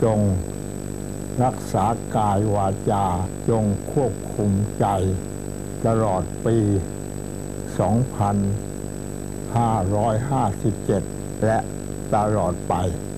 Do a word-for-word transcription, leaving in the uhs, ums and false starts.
จงรักษากายวาจาจงควบคุมใจตลอดปี สองพันห้าร้อยห้าสิบเจ็ด และตลอดไป